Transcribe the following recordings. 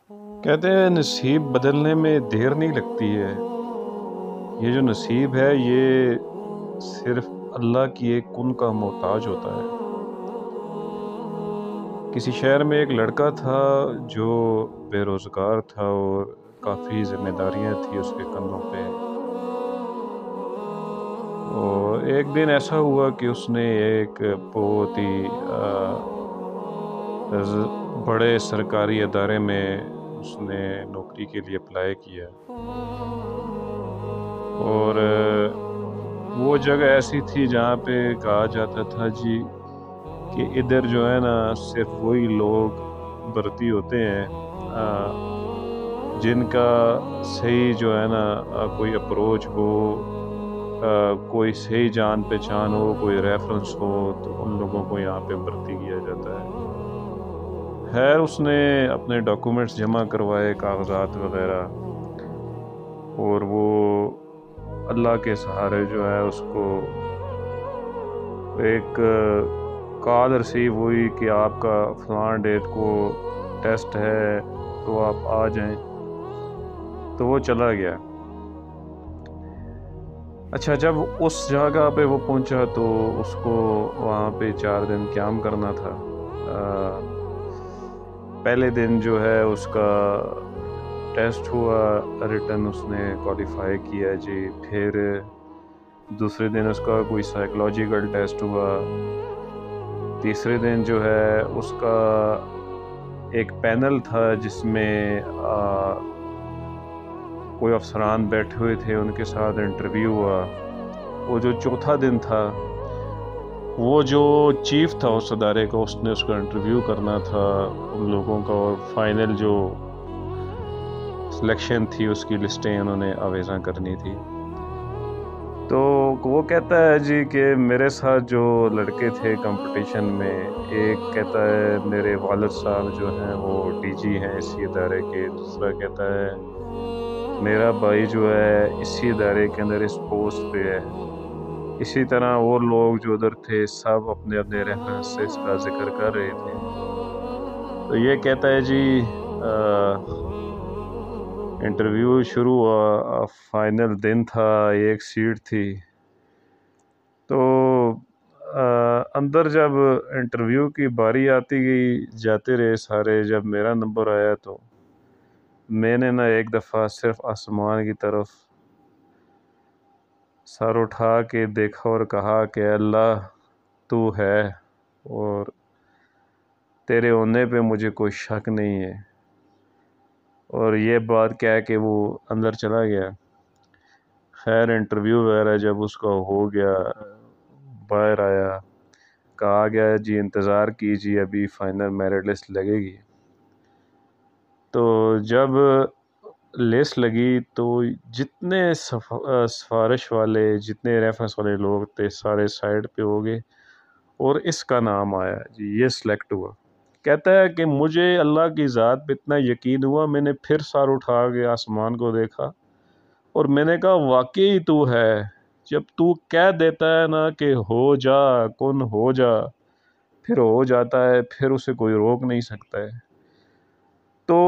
کہتے ہیں نصیب بدلنے میں دیر نہیں لگتی ہے۔ یہ جو نصیب ہے یہ صرف اللہ کی ایک کن کا محتاج ہوتا ہے۔ کسی شہر میں ایک لڑکا تھا جو بے روزگار تھا اور کافی ذمہ داریاں تھیں اس کے کندھوں پہ۔ اور ایک دن ایسا ہوا کہ اس نے ایک بہت ہی بڑے سرکاری ادارے میں اس نے نوکری کے لیے اپلائی کیا، اور وہ جگہ ایسی تھی جہاں پہ کہا جاتا تھا جی کہ ادھر جو ہے نا صرف وہی لوگ بھرتی ہوتے ہیں جن کا صحیح جو ہے نا کوئی اپروچ ہو، کوئی صحیح جان پہچان ہو، کوئی ریفرنس ہو، تو ان لوگوں کو یہاں پہ بھرتی کیا جاتا ہے۔ خیر اس نے اپنے ڈاکومنٹس جمع کروائے، کاغذات وغیرہ، اور وہ اللہ کے سہارے جو ہے اس کو ایک کال ریسیو ہوئی کہ آپ کا فلاں ڈیٹ کو ٹیسٹ ہے تو آپ آ جائیں۔ تو وہ چلا گیا۔ اچھا، جب اس جگہ پہ وہ پہنچا تو اس کو وہاں پہ 4 دن قیام کرنا تھا۔ پہلے دن جو ہے اس کا ٹیسٹ ہوا، ریٹن اس نے کوالیفائی کیا جی۔ پھر دوسرے دن اس کا کوئی سائیکولوجیکل ٹیسٹ ہوا۔ تیسرے دن جو ہے اس کا ایک پینل تھا جس میں کوئی افسران بیٹھے ہوئے تھے، ان کے ساتھ انٹرویو ہوا۔ وہ جو چوتھا دن تھا، وہ جو چیف تھا اس ادارے کا، اس نے اس کا انٹرویو کرنا تھا ان لوگوں کا، اور فائنل جو سلیکشن تھی اس کی لسٹیں انہوں نے آویزاں کرنی تھی۔ تو وہ کہتا ہے جی کہ میرے ساتھ جو لڑکے تھے کمپٹیشن میں، ایک کہتا ہے میرے والد صاحب جو ہیں وہ ڈی جی ہیں اسی ادارے کے، دوسرا کہتا ہے میرا بھائی جو ہے اسی ادارے کے اندر اس پوسٹ پہ ہے۔ اسی طرح اور لوگ جو ادھر تھے سب اپنے اپنے ریفرنسز کا ذکر کر رہے تھے۔ تو یہ کہتا ہے جی انٹرویو شروع ہوا، فائنل دن تھا، ایک سیٹ تھی۔ تو اندر جب انٹرویو کی باری آتی گئی، جاتے رہے سارے، جب میرا نمبر آیا تو میں نے ایک دفعہ صرف آسمان کی طرف سر اٹھا کے دیکھا اور کہا کہ اللہ تو ہے اور تیرے ہونے پہ مجھے کوئی شک نہیں ہے، اور یہ بات کہہ کے وہ اندر چلا گیا۔ خیر انٹرویو وغیرہ جب اس کا ہو گیا، باہر آیا، کہا گیا جی انتظار کیجیے ابھی فائنل میرٹ لسٹ لگے گی۔ تو جب لسٹ لگی تو جتنے سفارش والے، جتنے ریفرنس والے لوگ تھے سارے سائڈ پہ ہو گئے، اور اس کا نام آیا جی، یہ سلیکٹ ہوا۔ کہتا ہے کہ مجھے اللہ کی ذات پہ اتنا یقین ہوا، میں نے پھر سر اٹھا کے آسمان کو دیکھا اور میں نے کہا واقعی تو ہے۔ جب تو کہہ دیتا ہے نا کہ ہو جا کن ہو جا، پھر ہو جاتا ہے، پھر اسے کوئی روک نہیں سکتا ہے۔ تو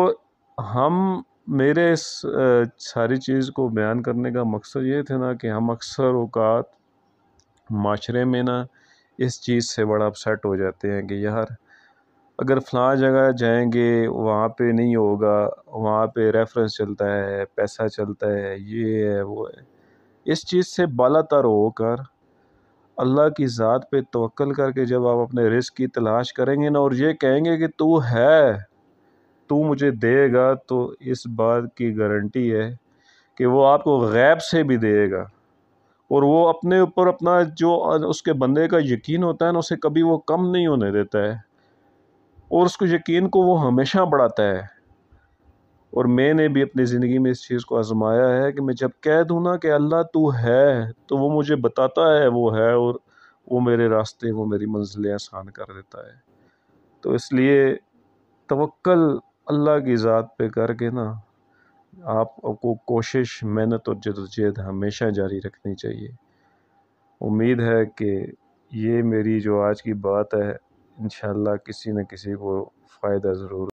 میرے اس ساری چیز کو بیان کرنے کا مقصد یہ تھا نا کہ ہم اکثر اوقات معاشرے میں نا اس چیز سے بڑا اپسیٹ ہو جاتے ہیں کہ یار اگر فلاں جگہ جائیں گے وہاں پہ نہیں ہوگا، وہاں پہ ریفرنس چلتا ہے، پیسہ چلتا ہے، یہ ہے وہ ہے۔ اس چیز سے بالا تر ہو کر اللہ کی ذات پہ توکل کر کے جب آپ اپنے رزق کی تلاش کریں گے نا، اور یہ کہیں گے کہ تو ہے، تو مجھے دے گا، تو اس بات کی گارنٹی ہے کہ وہ آپ کو غیب سے بھی دے گا، اور وہ اپنے اوپر اپنا جو اس کے بندے کا یقین ہوتا ہے نا اسے کبھی وہ کم نہیں ہونے دیتا ہے، اور اس کو یقین کو وہ ہمیشہ بڑھاتا ہے۔ اور میں نے بھی اپنی زندگی میں اس چیز کو آزمایا ہے کہ میں جب کہہ دوں نا کہ اللہ تو ہے، تو وہ مجھے بتاتا ہے وہ ہے، اور وہ میرے راستے، وہ میری منزلیں آسان کر دیتا ہے۔ تو اس لیے توکل اللہ کی ذات پہ کر کے نا آپ کو کوشش، محنت اور جدوجہد ہمیشہ جاری رکھنی چاہیے۔ امید ہے کہ یہ میری جو آج کی بات ہے انشاءاللہ کسی نہ کسی کو فائدہ ضرور